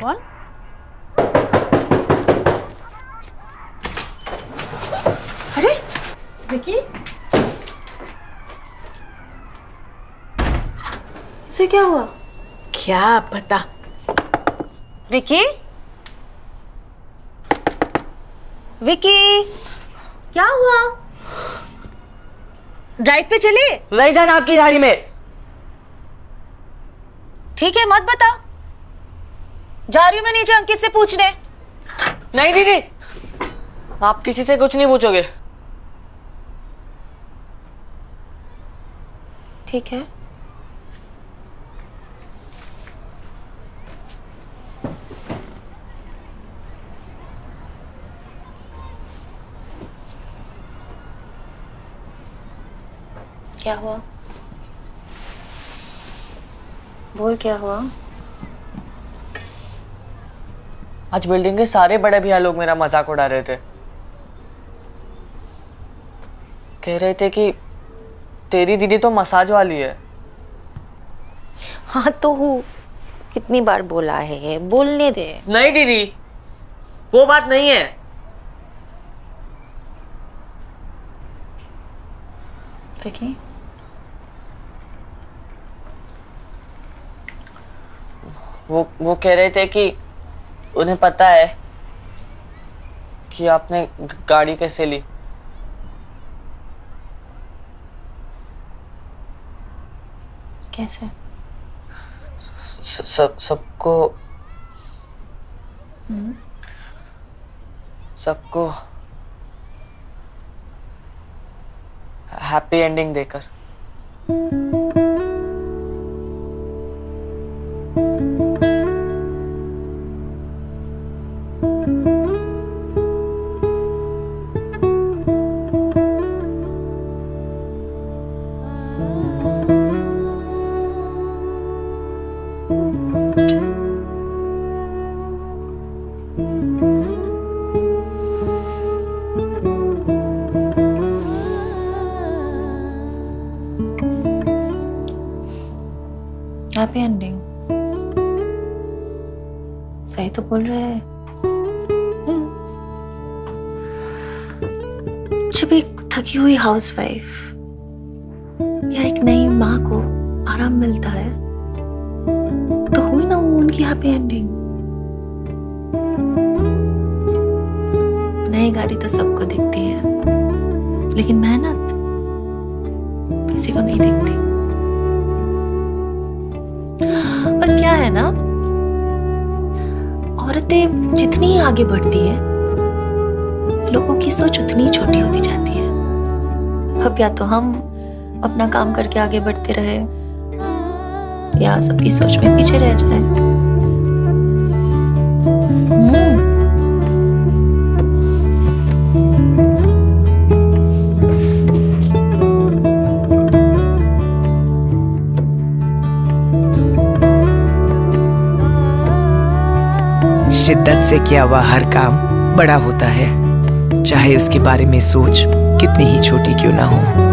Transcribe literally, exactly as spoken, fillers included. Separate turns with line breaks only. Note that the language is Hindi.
कौन? अरे विकी, इसे क्या हुआ?
क्या पता। विकी, विकी,
क्या हुआ?
ड्राइव पे चले?
नहीं जाना आपकी गाड़ी में।
ठीक है, मत बताओ। जा रही हूं मैं नीचे अंकित से पूछने।
नहीं दीदी, आप किसी से कुछ नहीं पूछोगे।
ठीक है। क्या हुआ? बोल, क्या हुआ?
आज बिल्डिंग के सारे बड़े भैया लोग मेरा मजाक उड़ा रहे थे। कह रहे थे कि तेरी दीदी तो मसाज वाली है।
हाँ तो हूँ, कितनी बार बोला है, बोलने दे।
नहीं दीदी, वो बात नहीं है।
विकी,
वो वो कह रहे थे कि उन्हें पता है कि आपने गाड़ी कैसे ली।
कैसे?
सब सबको सबको हैप्पी एंडिंग देकर।
हैप्पी एंडिंग सही तो बोल रहे हैं। जब एक थकी हुई हाउसवाइफ या एक नई माँ को आराम मिलता है तो हुई ना वो उनकी हैप्पी एंडिंग। नई गाड़ी तो सबको दिखती है, लेकिन मेहनत किसी को नहीं दिखती। और क्या है ना, औरतें जितनी आगे बढ़ती है लोगों की सोच उतनी छोटी होती जाती है। अब या तो हम अपना काम करके आगे बढ़ते रहे या सबकी सोच में पीछे रह जाए।
शिद्दत से किया हुआ हर काम बड़ा होता है, चाहे उसके बारे में सोच कितनी ही छोटी क्यों ना हो।